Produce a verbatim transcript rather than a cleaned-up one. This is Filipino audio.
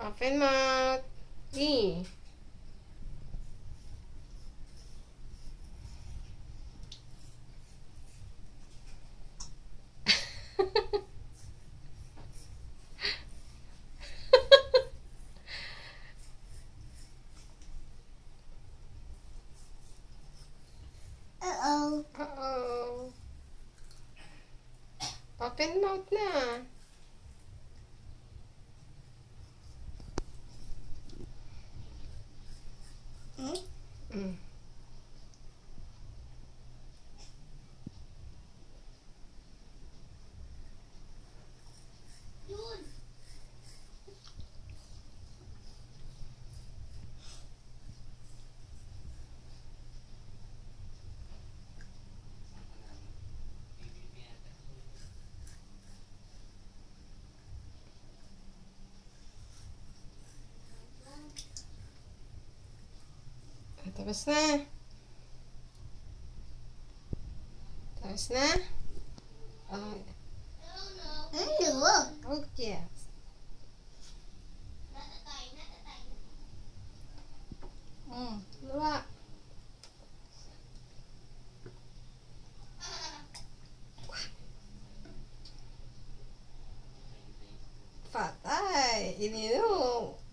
Open mouth. E. Uh-oh. Uh-oh. Open mouth na. Hmm? Mm. Tapos na. Tapos na. Oh. Ano? Okay. Hmm. Dalawa. Patay. Ininom.